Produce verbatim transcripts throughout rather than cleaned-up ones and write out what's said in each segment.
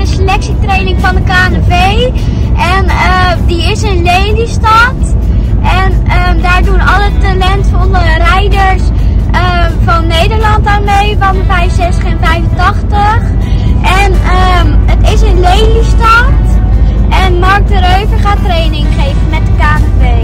de selectietraining van de K N V. En uh, die is in Lelystad. En um, daar doen alle talentvolle rijders uh, van Nederland aan mee. Van de vijfenzestig en vijfentachtig. En um, het is in Lelystad. En Mark de Reuver gaat training geven met de K N V.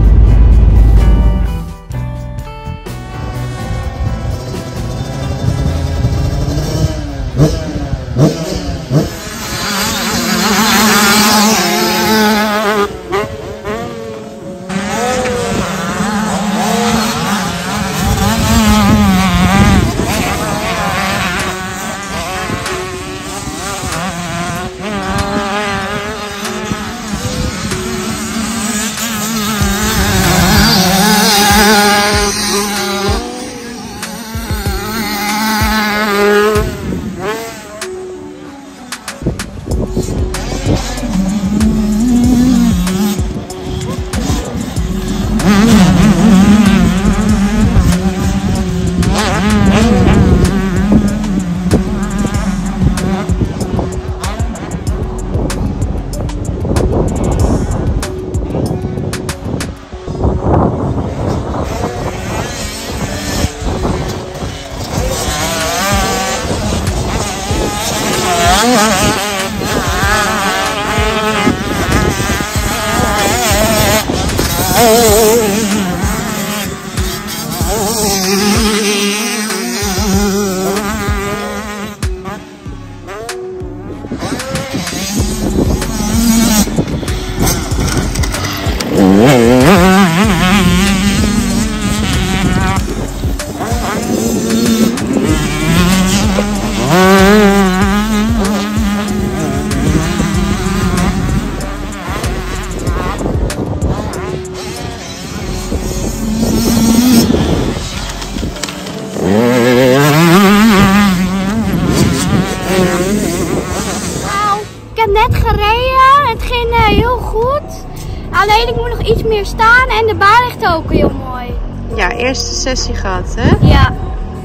Net gereden, het ging uh, heel goed. Alleen ik moet nog iets meer staan en de baan ligt ook heel mooi. Ja, eerste sessie gehad, hè? Ja.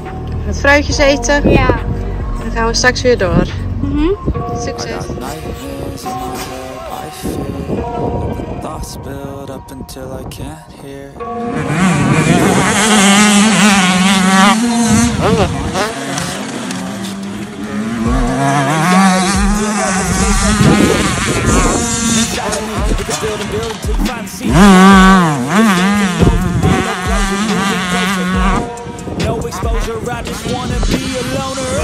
Met fruitjes eten. Ja. Dan gaan we straks weer door. Mm-hmm. Succes. No exposure, I just wanna be a loner.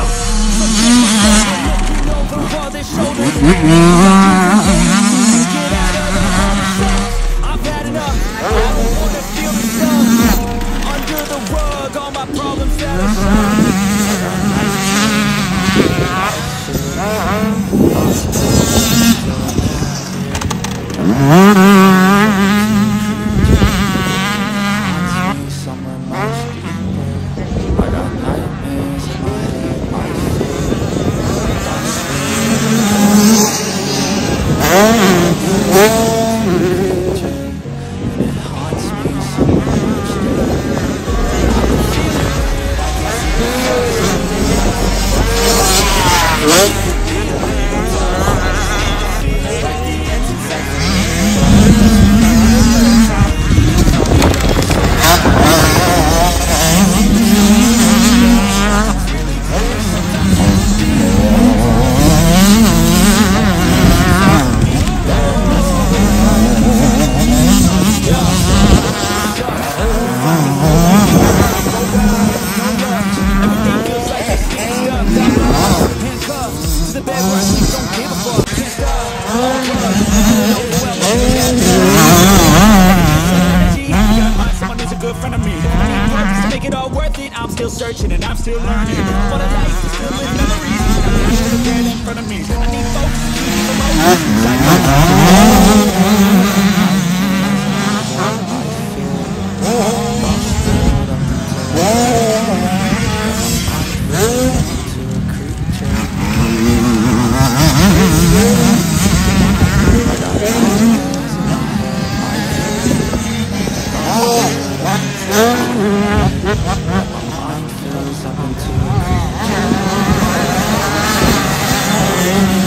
I've had enough. I don't wanna feel the stuff under the rug. All my problems that I'm still searching and I'm still learning. What a life is filled with memories. I wish it again in front of me. I need folks to keep the emotions.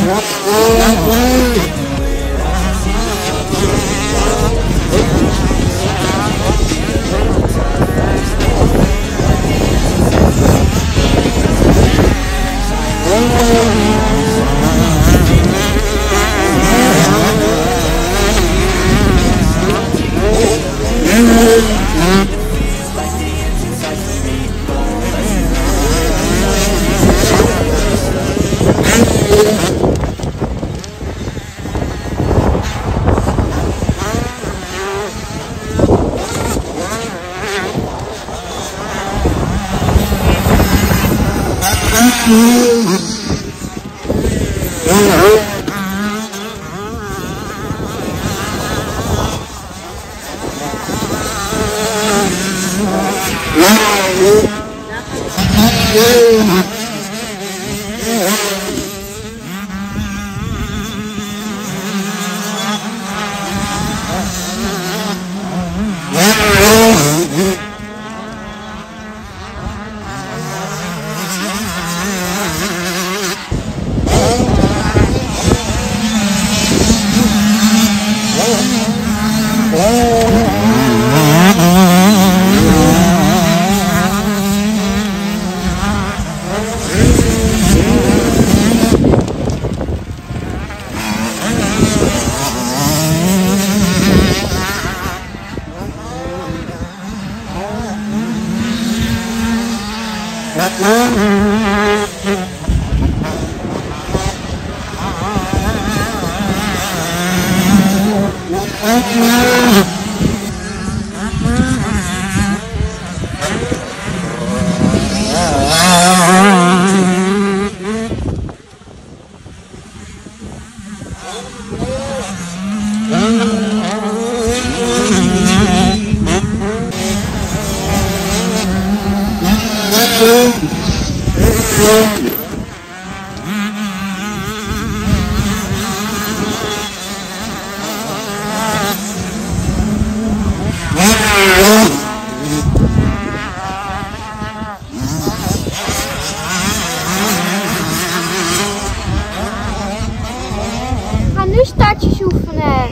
We gaan nu startjes oefenen.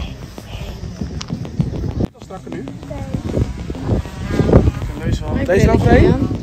Strakker nu? Deze dan, deze dan, Free?